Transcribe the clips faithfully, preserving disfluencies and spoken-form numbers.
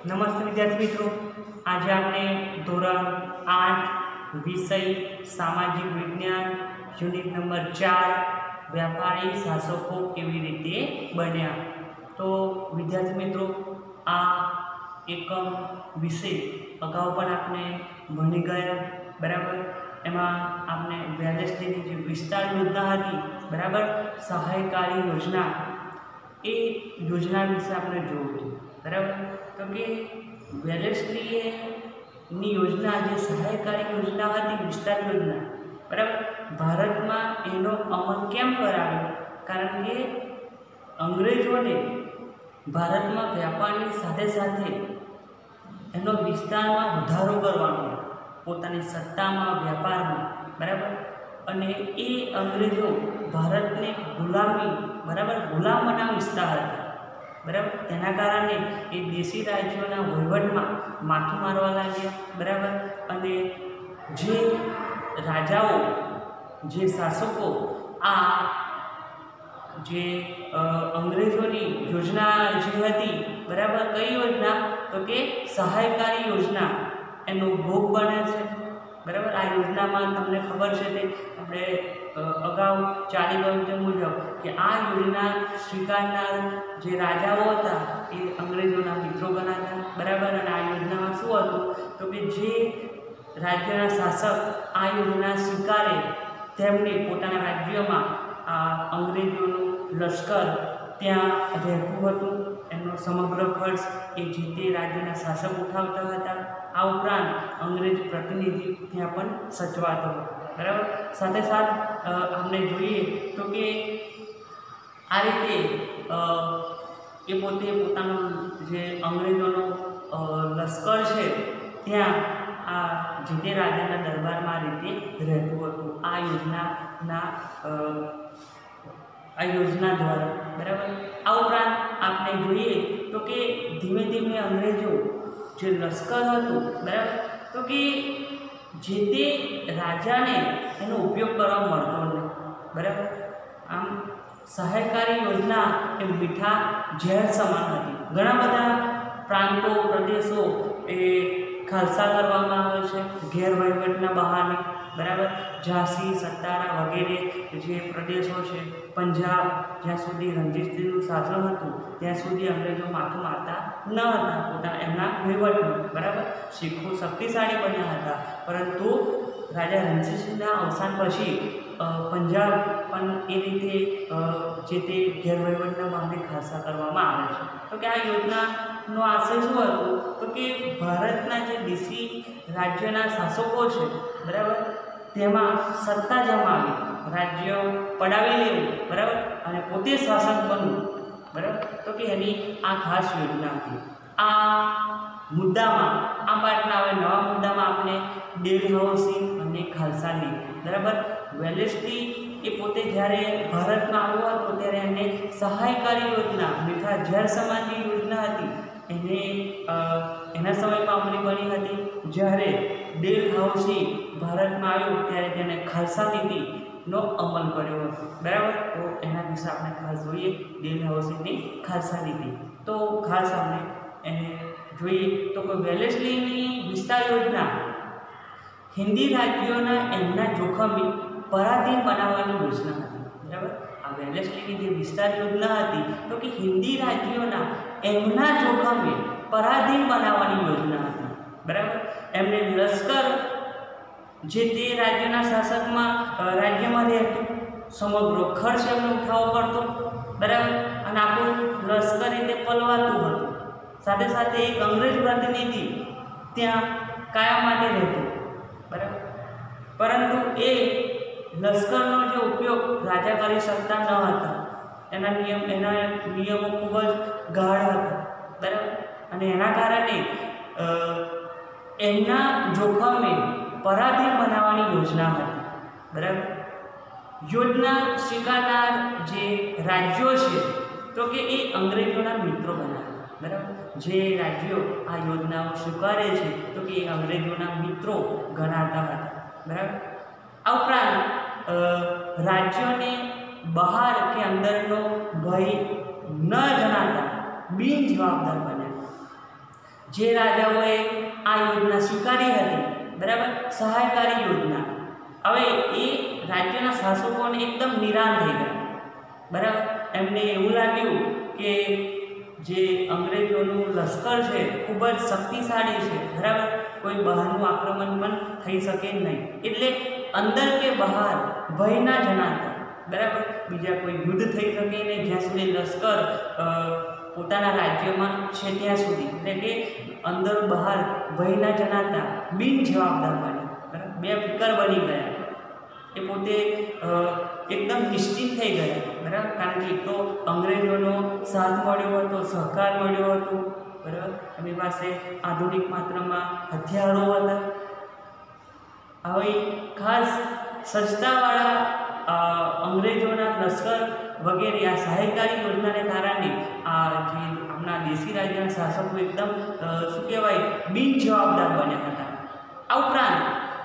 नमस्ते विद्यार्थी मित्रों, आज आपने धोरण आठ विषय सामाजिक विज्ञान यूनिट नंबर चार व्यापारी शासको केवी रीते बन्या। तो विद्यार्थी मित्रों, आ एकम विषय अगाऊ पण आपने भणी गया बराबर। एमां आपने वेलेस्लीनी जे विस्तार योजना हती बराबर, सहायकारी योजना, ए योजना विषे आपने जोयुं बराबर। तो कि वेलेस्लीए नी योजना जे सहायकारी योजना हती विस्तार योजना बराबर, भारत में एनो अमल केम कराव्यो? कारण के अंग्रेजोने भारत में व्यापारनी साथे साथे एनो विस्तार में वधारो करवानो, पोतानी सत्ता में व्यापार में बराबर। अने ए अंग्रेजो भारत ने गुलामी बराबर गुलाम बनाव इच्छता हता बराबर। तेना कारणे ए देशी राज्योना वहीवटमां माथुं मारवा लाग्या बराबर। अने जे राजाओ जे शासको आ जे अंग्रेजोनी योजना जे हती बराबर, कई योजना? तो कि सहायकारी योजना एनो भोग बने छे बराबर। आ योजना में तमने खबर है कि अपने अगाऊ चाली गयुं ते मुजब कि आ योजना स्वीकारनार जे राजाओ हता ए अंग्रेजोना मित्रों गणाता बराबर। अने आ योजना में शुं हतुं तो कि जे राज्यना शासक आ योजना स्वीकारे तेमने पोताना राज्योमां आ अंग्रेजोनुं लश्कर त्यां रहेतुं हतुं। एनो समग्र खर्च ए जे ते राज्यना शासक उठावता हता। आ उपरांत अंग्रेज प्रतिनिधि त्यां पण सचवातो हतो बराबर। साथे साथ हमने जोईए तो कि आ रीते ए पोते पोतानो जे अंग्रेजोनो लश्कर छे त्यां आ जे ते राजाना दरबारमां आ रीते रहेतुं हतुं आ योजनाना आ योजना द्वारा बराबर। आ उपरांत आपने जोईए तो कि धीमे धीमे अंग्रेजो जे लश्कर हतुं बराबर, तो कि जे ते राजाने एनो उपयोग करवा मळतो नहीं बराबर। आम सहायकारी योजना ए मीठा झेर समान हती। घणा बधा प्रांतो प्रदेशों ए खालसा करवामां आवे छे गैरवहीवटना बहाने बराबर। झांसी, सतारा वगैरे जे प्रदेशों है, पंजाब ज्यां सुधी रणजीतसिंहनुं शासन हतुं त्यां सुधी अंग्रेजो माथुं मारता न हता पोताना एमना वहीवटमां बराबर। शीखो शक्तिशाળી बन्या हता, परंतु राजा रणजीतसिंहना अवसान पछी पंजाब पण ए रीते जे ते गैरवहीवटना बहाने खालसा करवामां आवे छे। तो कि आ योजनानो आशय शुं हतो तो कि भारतना जे देशी राज्यना शासको छे बराबर, तेमां सत्ता जमावी, राज्य पडावी लेवुं बराबर, अने पोते शासक बनवुं बराबर। तो कि एनी आ खास योजना हती। आ मुद्दामां आ पाठना हवे नवा मुद्दामां आपणे डेलहाउसी अने खालसा लीग बराबर। वेलेस्ली ए पोते ज्यारे भारतमां આવ્યો હતો ત્યારે એને સહાયકારી યોજના મીઠા ઝેર સમાનની યોजना હતી એને એના સમયમાં અમલી બની હતી। જ્યારે ડેલહાઉસી ભારતમાં આવ્યો ત્યારે તેને ખાલસા નીતિનો અમલ કર્યો હતો બરાબર। તો એના વિશે આપણે ખાસ જોઈએ ડેલહાઉસીની ખાલસા નીતિ। તો ખાસ આપણે એને જોઈએ તો કે વેલેસ્લીની વિસ્તાર યોજના हिंदी राज्यों एमना जोखमे पराधीन बनावानी योजना हती बराबर। आ वेलेस्लीनी जे विस्तार योजना हती तो कि हिंदी राज्यों एमना जोखमे पराधीन बनावानी योजना हती बराबर। एमने लश्कर जे ते राज्यना शासकमां राज्यमां रहेतुं, समग्र खर्च एमने उठावવો પડતો बराबर। अने आखुं लश्कर रीते पलवातुं हतुं। साथे साथे एक अंग्रेज प्रतिनिधि त्यां कायम माटे रहेतो बराबर, परंतु ए लश्करनो जो उपयोग राजा करी सकता न हता। एना नियम एना नियमों खूब ज गाढ़ हता बराबर। अने एना कारणे एमना जोखमे पराधीन बनावानी योजना हती बराबर। योजना स्वीकारनार जे राज्यों छे तो कि ए अंग्रेजोना मित्रों बनावे बराबर। जे राज्यों आ योजनाओं स्वीकारे छे तो कि अंग्रेजोना मित्रों गणाता हता बराबर। आ उपरांत राज्योने बहार के अंदरनो भय न जणाता बिन जवाबदार बने જે રાજાઓએ આ યોજના સ્વીકારી હતી, બરાબર, સહાયકારી યોજના, હવે એ રાજ્યના શાસકોને એકદમ નિરાશ થઈ ગયા, બરાબર. એમને એવું લાગ્યું કે જે અંગ્રેજોનું લશ્કર છે ખૂબ જ શક્તિશાળી છે, બરાબર, કોઈ બહારનું આક્રમણ પણ થઈ શકે નહીં, એટલે અંદર કે બહાર ભય ના જણાતા, બરાબર, બીજા કોઈ યુદ્ધ થઈ શકે નહીં જ્યાં સુધી લશ્કર પોતાના રાજ્યમાં છે ત્યાં સુધી, એટલે કે અંદર બહાર ભય ના જણાતા બિન જવાબદાર બન્યા, બરાબર, બે ફિકર બની ગયા. એ પોતે એકદમ નિશ્ચિત થઈ ગયા, બરાબર, કારણ કે એક તો અંગ્રેજોનો સાથ મળ્યો હતો, સહકાર મળ્યો હતો, બરાબર, એમની પાસે આધુનિક માત્રામાં હથિયારો હતા. હવે ખાસ સજ્જતાવાળા અંગ્રેજોના લશ્કર વગેરે આ સહાયકારી યોજનાને કારણે આ જે આપણા દેશી રાજ્યના શાસકો એકદમ શું કહેવાય બિન જવાબદાર બન્યા હતા. આ ઉપરાંત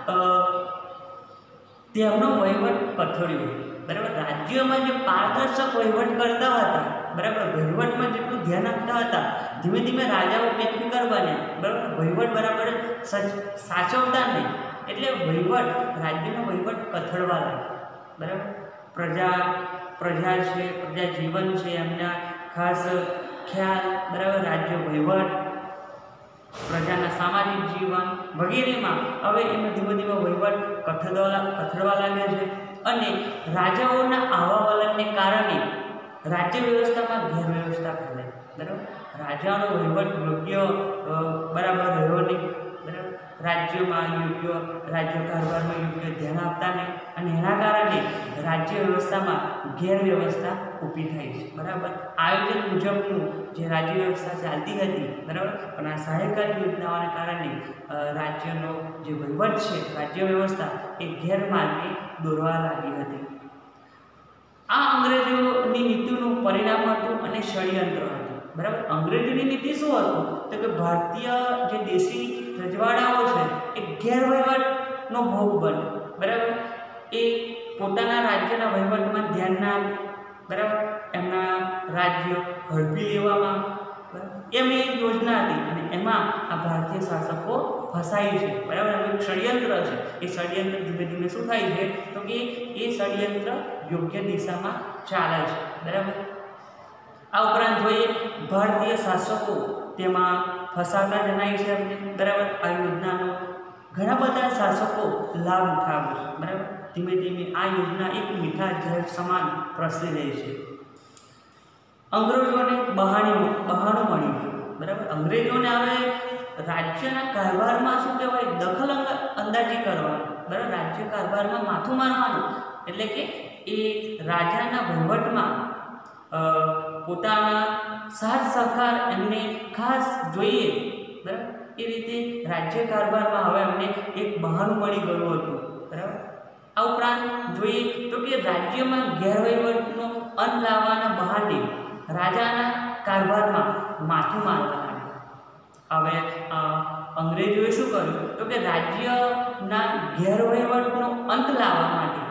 તેમનો વહીવટ કથળ્યો, બરાબર, રાજ્યમાં જે પારદર્શક વહીવટ કરતા હતા, બરાબર, વહીવટમાં જેટલું ધ્યાન આપતા હતા, ધીમે ધીમે રાજાઓ બેફિકર બન્યા, બરાબર, વહીવટ બરાબર સાચવતા નહીં, એટલે વહીવટ રાજ્યનો વહીવટ કથળવા લાગ્યો, બરાબર. પ્રજા પ્રજા છે, પ્રજા જીવન છે, એમના ખાસ ખ્યાલ, બરાબર, રાજ્ય વહીવટ, પ્રજાના સામાજિક જીવન વગેરેમાં હવે એમને ધીમે ધીમે વહીવટ કથળવા કથળવા લાગ્યા છે. અને રાજાઓના આવા વલણને કારણે રાજ્ય વ્યવસ્થામાં ગેરવ્યવસ્થા ફેલાઈ, બરાબર. રાજાનો વહીવટ યોગ્ય બરાબર રહ્યો નહીં, બરાબર, રાજ્યમાં યોગ્ય રાજ્ય કારભારમાં યોગ્ય ધ્યાન આપતા નહીં, અને એના કારણે રાજ્ય વ્યવસ્થામાં ગેરવ્યવસ્થા ઊભી થઈ છે, બરાબર. આયોજન મુજબનું જે રાજ્ય વ્યવસ્થા ચાલતી હતી, બરાબર, પણ આ સહાયકારી યોજનાઓને કારણે રાજ્યનો જે વહીવટ છે, રાજ્ય વ્યવસ્થા એ ગેરમાર્ગે દોરવા લાગી હતી. આ અંગ્રેજોની નીતિનું પરિણામ હતું અને ષડયંત્ર હતું, બરાબર. અંગ્રેજોની નીતિ શું હતું તો કે ભારતીય જે દેશી રજવાડાઓ છે એ ગેરવહીવટનો ભોગ બને, બરાબર. એ પોતાના રાજ્યના વહીવટમાં ધ્યાન ના આપે, બરાબર, એમના રાજ્ય હડપી લેવામાં, બરાબર, એમ એક યોજના હતી અને એમાં આ ભારતીય શાસકો ફસાય છે, બરાબર. એનું ષડયંત્ર છે. એ ષડયંત્ર ધીમે ધીમે શું થાય છે તો કે એ ષડયંત્ર યોગ્ય દિશામાં ચાલે છે, બરાબર. આ ઉપરાંત જોઈએ ભારતીય શાસકો તેમાં ફસાતા જણાય છે અમને, બરાબર. આ યોજનાનો ઘણા બધા શાસકો લાભ ઉઠાવે છે, બરાબર. ધીમે ધીમે આ યોજના એક મીઠા ઝેર સમાન પ્રસરી રહી છે. અંગ્રેજોને બહાણી બહાણું મળ્યું, બરાબર. અંગ્રેજોને હવે રાજ્યના કારભારમાં શું કહેવાય દખલ અંદાજી કરવાનું, બરાબર, રાજ્ય કારભારમાં માથું મારવાનું, એટલે કે એ રાજાના વહીવટમાં પોતાના સાથ સહકાર એમને ખાસ જોઈએ, બરાબર. એ રીતે રાજ્ય કારભારમાં હવે અમને એક બહાનું મળી ગયું હતું, બરાબર. આ ઉપરાંત જોઈએ તો કે રાજ્યમાં ગેરવહીવટનો અંત લાવવાના બહાને રાજાના કારભારમાં માથું મારવા લાગ્યા. હવે અંગ્રેજોએ શું કર્યું તો કે રાજ્યના ગેરવહીવટનો અંત લાવવા માટે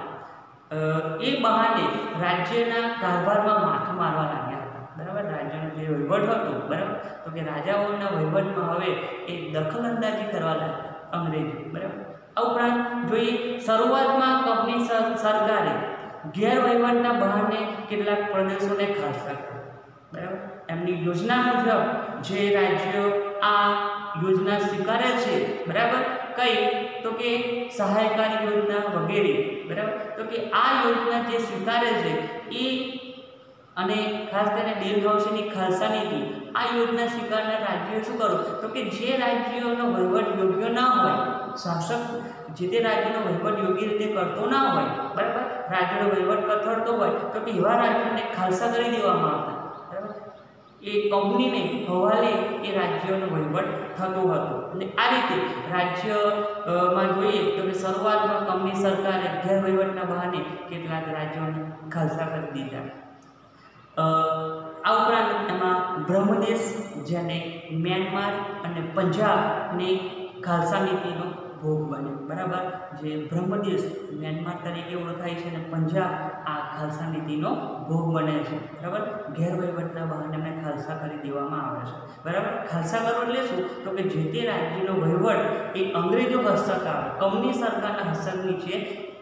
એ બહાને રાજ્યના કારભારમાં માથું મારવા લાગ્યા હતા, બરાબર. રાજ્યનો જે વહીવટ હતો, બરાબર, તો કે રાજાઓના વહીવટમાં હવે એ દખલ અંદાજી કરવા લાગ્યા અંગ્રેજો, બરાબર. આ ઉપરાંત જોઈએ શરૂઆતમાં કંપની સરકારે ગેરવહીવટના બહાને કેટલાક પ્રદેશોને ખાલસા કર્યા, બરાબર. એમની યોજના મુજબ જે રાજ્યો આ યોજના સ્વીકારે છે, બરાબર, કઈ તો કે સહાયકારી યોજના વગેરે, બરાબર. તો કે આ યોજના જે સ્વીકારે છે એ અને ખાસ કરીને ડેલહાઉસીની ખાલસા નીતિ, આ યોજના સ્વીકારનાર રાજ્યોએ શું કરવું તો કે જે રાજ્યોનો વહીવટ યોગ્ય ન હોય, શાસક જે તે રાજ્યનો વહીવટ યોગ્ય રીતે કરતો ના હોય, બરાબર, રાજ્યનો વહીવટ કથળતો હોય તો કે એવા રાજ્યોને ખાલસા કરી દેવામાં આવતા, બરાબર. એ કંપનીને હવાલે એ રાજ્યોનો વહીવટ થતો હતો. અને આ રીતે રાજ્યમાં જોઈએ તો કે શરૂઆતમાં કંપની સરકારે ગેરવહીવટના બહાને કેટલાક રાજ્યોને ખાલસા કરી દીધા. આ ઉપરાંત એમાં બ્રહ્મદેશ જેને મ્યાનમાર અને પંજાબની ખાલસા નીતિનો ભોગ બન્યો, બરાબર. જે બ્રહ્મદેશ મ્યાનમાર તરીકે ઓળખાય છે અને પંજાબ આ ખાલસા નીતિનો ભોગ બને છે, બરાબર. ગેરવહીવટના બહાને એમને ખાલસા કરી દેવામાં આવે છે, બરાબર। ખાલસા કરવો એટલે શું? તો કે જે તે રાજ્યનો વહીવટ એ અંગ્રેજો હસ્તક આવે, કંપની સરકારના હસ્તક નીચે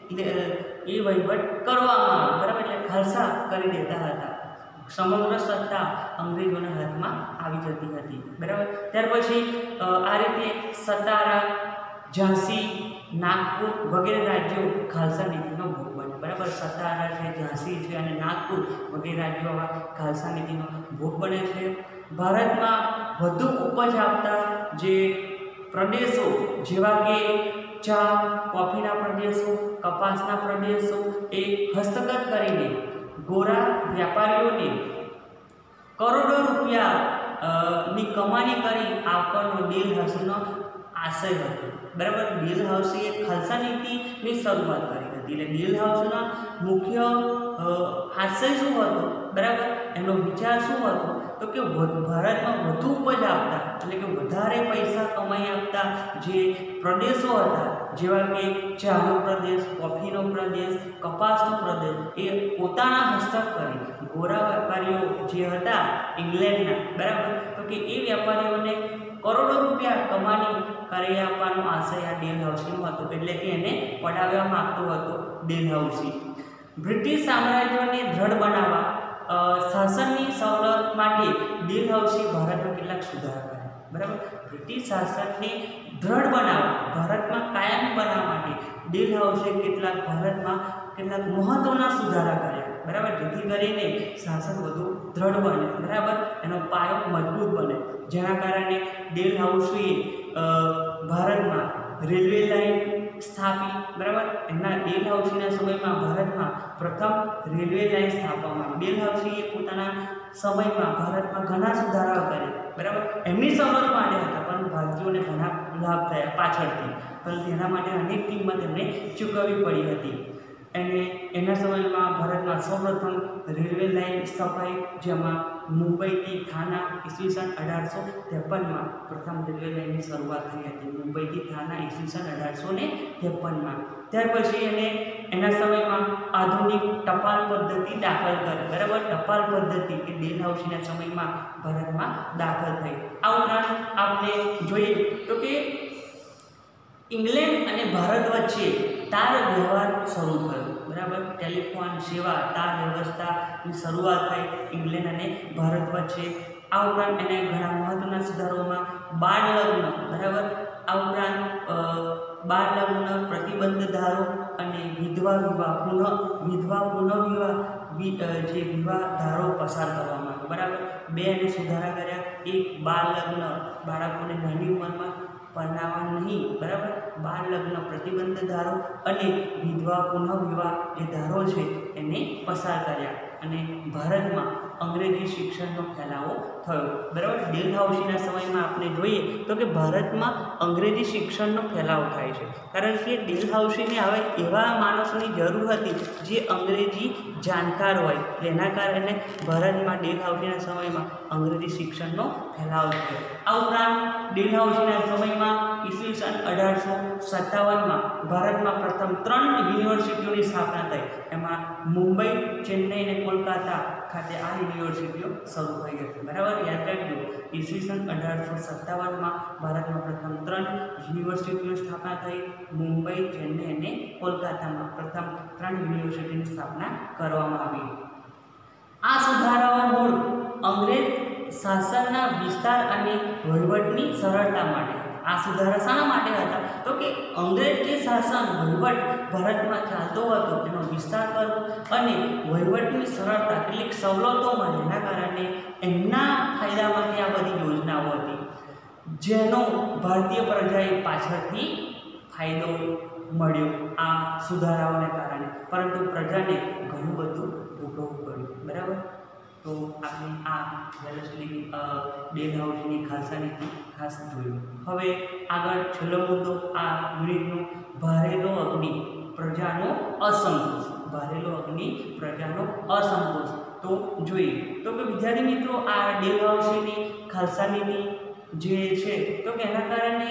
એ વહીવટ કરવામાં આવે, બરાબર। એટલે ખાલસા કરી દેતા હતા, સમગ્ર સત્તા અંગ્રેજોના હાથમાં આવી જતી હતી, બરાબર। ત્યાર પછી આ રીતે સતારા, ઝાંસી, નાગપુર વગેરે રાજ્યો ખાલસા નીતિનો ભોગ બન્યા, બરાબર। સતારા છે, ઝાંસી છે અને નાગપુર વગેરે રાજ્યો ખાલસા નીતિનો ભોગ બને છે। ભારતમાં વધુ ઉપજ આપતા જે પ્રદેશો જેવા કે ચા, કોફીના પ્રદેશો, કપાસના પ્રદેશો એ હસ્તગત કરીને ગોરા વ્યાપારીઓને કરોડો રૂપિયા ની કમાણી કરી આપવાનો ડેલહાઉસીનો આશય હતો, બરાબર। ડેલહાઉસીએ ખાલસા નીતિની શરૂઆત કરી હતી, એટલે ડેલહાઉસના મુખ્ય આશય શું હતો, બરાબર, એનો વિચાર શું હતો? તો કે ભારતમાં વધુ ઉપજ આપતા એટલે કે વધારે પૈસા કમાઈ આપતા જે પ્રદેશો હતા, જેવા કે ચાનો પ્રદેશ, કોફીનો પ્રદેશ, કપાસનો પ્રદેશ, એ પોતાના હસ્તક કરી ગોરા વેપારીઓ જે હતા ઇંગ્લેન્ડના, બરાબર, તો કે એ વેપારીઓને કરોડો રૂપિયા કમાણી કરી આપવાનો આશય આ ડેલહાઉસીનો હતો, એટલે કે એને પડાવવા માંગતો હતો ડેલહાઉસી। બ્રિટિશ સામ્રાજ્યને દ્રઢ બનાવવા શાસનની સવલત માટે ડેલહાઉસી ભારતમાં કેટલાક સુધારા કર્યા, બરાબર। બ્રિટિશ શાસનને દ્રઢ બનાવવા, ભારતમાં કાયમ બનાવવા માટે ડેલહાઉસે કેટલાક ભારતમાં કેટલાક મહત્વના સુધારા કર્યા, બરાબર, જેથી કરીને શાસન વધુ દ્રઢ બને, બરાબર, એનો પાયો મજબૂત બને, જેના કારણે ડેલહાઉસીએ ભારતમાં રેલવે લાઇન સ્થાપી, બરાબર। એના ડેલહાઉસીના સમયમાં ભારતમાં પ્રથમ રેલવે લાઇન સ્થાપવામાં આવી। ડેલહાઉસીએ પોતાના સમયમાં ભારતમાં ઘણા સુધારાઓ કર્યા, બરાબર, એમની સવલત માટે હતા, પણ ભારતીયોને ઘણા લાભ થયા પાછળથી, પણ તેના માટે અનેક કિંમત એમને ચૂકવવી પડી હતી। અને એના સમયમાં ભારતમાં સૌપ્રથમ રેલવે લાઇન સ્થપાઈ, જેમાં મુંબઈથી થાના ઈસવીસન અઢારસો ત્રેપનમાં પ્રથમ રેલવે લાઇનની શરૂઆત થઈ હતી, મુંબઈથી થાના ઈસવીસન અઢારસો ને ત્રેપનમાં। ત્યાર પછી એને એના સમયમાં આધુનિક ટપાલ પદ્ધતિ દાખલ કરી, બરાબર, ટપાલ પદ્ધતિ એ ડેલહાઉસીના સમયમાં ભારતમાં દાખલ થઈ। આ ઉપરાંત આપણે જોઈએ તો કે ઇંગ્લેન્ડ અને ભારત વચ્ચે તાર વ્યવહાર શરૂ થયો, બરાબર, ટેલિફોન સેવા તાર વ્યવસ્થાની શરૂઆત થઈ ઇંગ્લેન્ડ અને ભારત વચ્ચે। આ ઉપરાંત એને ઘણા મહત્વના સુધારાઓમાં બાળ લગ્ન, બરાબર, આ ઉપરાંત બાળ લગ્ન પ્રતિબંધ ધારો અને વિધવા વિવાહ પુનઃ વિધવા પુનઃ વિવાહ જે વિવાહ ધારો પસાર કરવામાં આવ્યો, બરાબર। બે એને સુધારા કર્યા, એક બાળ લગ્ન, બાળકોને નાની ઉંમરમાં પરણાવવા નહીં, બરાબર, બાળ લગ્ન પ્રતિબંધ ધારો અને વિધવા પુનઃ વિવાહ જે ધારો છે એને પસાર કર્યા, અને ભારતમાં અંગ્રેજી શિક્ષણનો ફેલાવો થયો, બરાબર। ડેલહાઉસીના સમયમાં આપણે જોઈએ તો કે ભારતમાં અંગ્રેજી શિક્ષણનો ફેલાવો થાય છે, કારણ કે ડેલહાઉસીને હવે એવા માણસોની જરૂર હતી જે અંગ્રેજી જાણકાર હોય, જેના કારણે ભારતમાં ડેલહાઉસીના સમયમાં અંગ્રેજી શિક્ષણનો ફેલાવો થયો। આ ઉપરાંત ડેલહાઉસીના સમયમાં ઈસવીસન અઢારસો સત્તાવનમાં ભારતમાં પ્રથમ ત્રણ યુનિવર્સિટીઓની સ્થાપના થઈ, એમાં મુંબઈ, ચેન્નઈ અને કોલકાતા ખાતે આ યુનિવર્સિટીઓ શરૂ થઈ હતી, બરાબર, યાદ રાખજો। ઈસવીસન અઢારસો સત્તાવનમાં ભારતમાં પ્રથમ ત્રણ યુનિવર્સિટીઓની સ્થાપના થઈ, મુંબઈ, ચેન્નઈ અને કોલકાતામાં પ્રથમ ત્રણ યુનિવર્સિટીની સ્થાપના કરવામાં આવી। આ સુધારાઓ મૂળ અંગ્રેજ શાસનના વિસ્તાર અને વહીવટની સરળતા માટે। આ સુધારા શાના માટે હતા? તો કે અંગ્રેજ જે શાસન વહીવટ ભારતમાં ચાલતો હતો તેનો વિસ્તાર કરવો અને વહીવટની સરળતા કેટલીક સવલતો મળે, એના કારણે એમના ફાયદા માટે આ બધી યોજનાઓ હતી, જેનો ભારતીય પ્રજાએ પાછળથી ફાયદો મળ્યો આ સુધારાઓને કારણે, પરંતુ પ્રજાને ઘણું બધું ભોગવવું પડ્યું, બરાબર। તો આપણે આ વેલેસ્લી ડેલહાઉસીની ખાલસા નીતિ ખાસ જોયું। હવે આગળ છેલ્લો મુદ્દો આ યુનિટનો, ભારેલો અગ્નિ પ્રજાનો અસંતોષ, ભારેલો અગ્નિ પ્રજાનો અસંતોષ તો જોઈએ તો કે વિદ્યાર્થી મિત્રો આ ડેલહાઉસીની ખાલસા નીતિ જે છે તો કે એના કારણે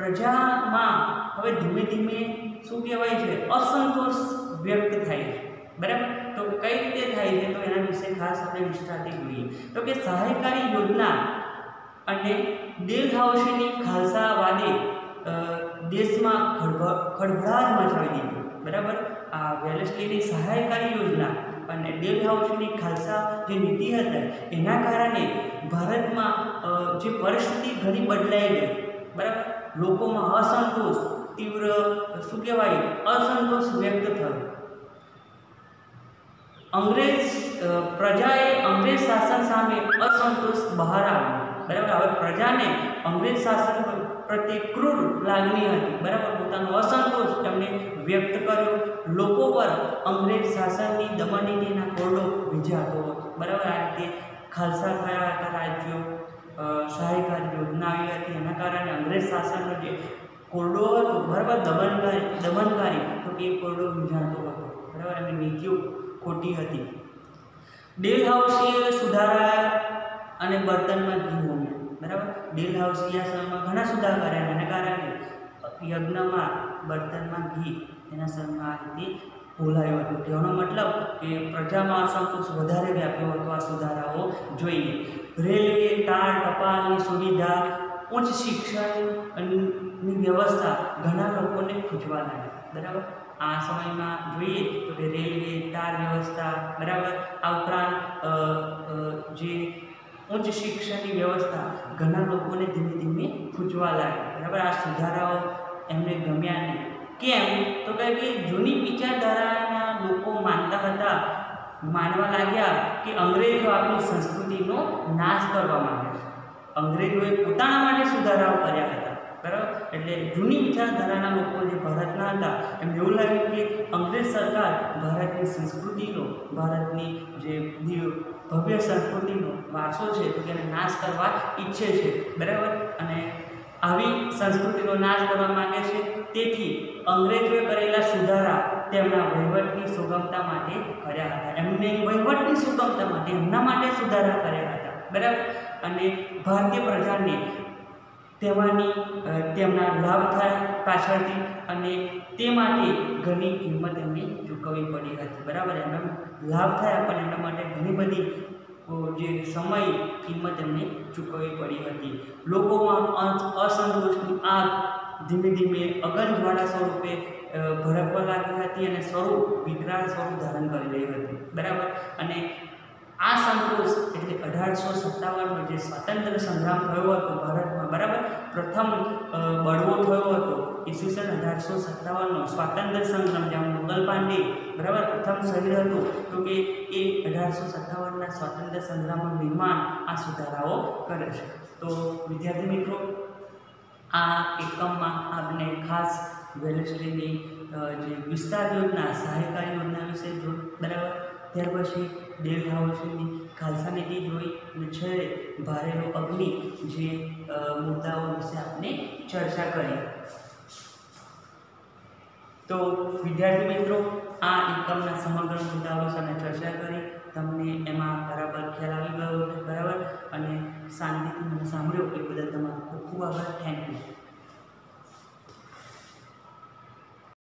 પ્રજામાં હવે ધીમે ધીમે શું કહેવાય છે, અસંતોષ વ્યક્ત થાય છે, બરાબર। તો કઈ રીતે થાય છે, તો એના વિશે ખાસ આપણે વિસ્તારથી જોઈએ। તો કે સહાયકારી યોજના અને ડેલહાઉસીની ખાલસાવાદે દેશમાં ખળભળાટ મચાવી દીધો, બરાબર। આ વેલેસ્લીની સહાયકારી યોજના અને ડેલહાઉસીની ખાલસા જે નીતિ હતી એના કારણે ભારતમાં જે પરિસ્થિતિ ઘણી બદલાઈ ગઈ, બરાબર। લોકોમાં અસંતોષ તીવ્ર શું કહેવાય અસંતોષ વ્યક્ત થયો। અંગ્રેજ પ્રજાએ અંગ્રેજ શાસન સામે અસંતોષ બહાર આવ્યો, બરાબર। હવે પ્રજાને અંગ્રેજ શાસન પ્રત્યે ક્રૂર લાગણી હતી, બરાબર। પોતાનો અસંતોષ એમણે વ્યક્ત કર્યો। લોકો પર અંગ્રેજ શાસનની દમનનીતિના કોરડો વિજાતો હતો, બરાબર। આ રીતે ખાલસા થયા હતા રાજ્યો, સહાયકારી યોજના આવી હતી, એના કારણે અંગ્રેજ શાસનનો જે કોરડો હતો, બરાબર, દમનકારી દમનકારી તો એ કોરડો વિજાતો હતો, બરાબર। એમની નીતિઓ ખોટી હતી। ડેલહાઉસીએ સુધારા અને બર્તનમાં ઘી ઉમેર્યું, બરાબર। ડેલહાઉસી આ સમયમાં ઘણા સુધાર કર્યા, એના કારણે યજ્ઞમાં બર્તનમાં ઘી એના સમયમાં આ રીતે બોલાયો હતો। કહેવાનો મતલબ કે પ્રજામાં અસંતોષ વધારે વ્યાપ્યો હતો આ સુધારાઓ જોઈને। રેલવે, તાર, ટપાલની સુવિધા, ઉચ્ચ શિક્ષણની વ્યવસ્થા ઘણા લોકોને ખૂંચવા લાગી, બરાબર। આ સમયમાં જોઈએ તો કે રેલવે, તાર વ્યવસ્થા, બરાબર। આ ઉપરાંત જે ઉચ્ચ શિક્ષણની વ્યવસ્થા ઘણા લોકોને ધીમે ધીમે ખૂંચવા લાગી, બરાબર। આ સુધારાઓ એમને ગમ્યા નહીં। કેમ, તો કે જૂની વિચારધારાના લોકો માનતા હતા માનવા લાગ્યા કે અંગ્રેજો આપણી સંસ્કૃતિનો નાશ કરવા માંગે છે। અંગ્રેજોએ પોતાના માટે સુધારાઓ કર્યા હતા, બરાબર। એટલે જૂની વિચારધારાના લોકો જે ભારતના હતા એમને એવું લાગ્યું કે અંગ્રેજ સરકાર ભારતની સંસ્કૃતિનો, ભારતની જે ભવ્ય સંસ્કૃતિનો વારસો છે તો તેને નાશ કરવા ઈચ્છે છે, બરાબર। અને આવી સંસ્કૃતિનો નાશ કરવા માંગે છે, તેથી અંગ્રેજોએ કરેલા સુધારા તેમના વહીવટની સુગમતા માટે કર્યા હતા। એમને વહીવટની સુગમતા માટે એમના માટે સુધારા કર્યા હતા, બરાબર। અને ભારતીય પ્રજાને તેમાંની તેમના લાભ થાય પાછળથી, અને તે માટે ઘણી કિંમત એમને ચૂકવવી પડી હતી, બરાબર। એમનો લાભ થાય પણ એમના માટે ઘણી બધી જે સમય કિંમત એમને ચૂકવવી પડી હતી। લોકોમાં અસંતોષની આગ ધીમે ધીમે અગનજ્વાળા સ્વરૂપે ભડકવા લાગી હતી અને સ્વરૂપ વિકરાળ સ્વરૂપ ધારણ કરી રહી હતી, બરાબર। અને આ સંતોષ એટલે અઢારસો સત્તાવનનો જે સ્વાતંત્ર્ય સંગ્રામ થયો હતો ભારતમાં, બરાબર, પ્રથમ બળવો થયો હતો ઈસવીસન અઢારસો સત્તાવનનો સ્વાતંત્ર્ય સંગ્રામ, જ્યાં મંગલ પાંડે, બરાબર, પ્રથમ શહીદ હતો, તો કે એ અઢારસો સત્તાવનના સ્વાતંત્ર્ય સંગ્રામનું નિર્માણ આ સુધારાઓ કરે છે। તો વિદ્યાર્થી મિત્રો, આ એકમમાં આપણે ખાસ વેલેસ્લીની જે વિસ્તાર યોજના, સહાયકારી યોજના વિશે જોઈ, બરાબર। ત્યાર પછી ડેલહાઉસીની ખાલસા નીતિ જોઈ અને છેલ્લે ભારેલો અગ્નિ જે મુદ્દાઓ વિશે આપણે ચર્ચા કરી। તો વિદ્યાર્થી મિત્રો, આ એકમના સમગ્ર મુદ્દાઓ વિશે અમે ચર્ચા કરી, તમને એમાં બરાબર ખ્યાલ આવી ગયો છે, બરાબર। અને શાંતિથી મને સાંભળ્યો એ બદલ તમારો ખૂબ ખૂબ આભાર। Thank you.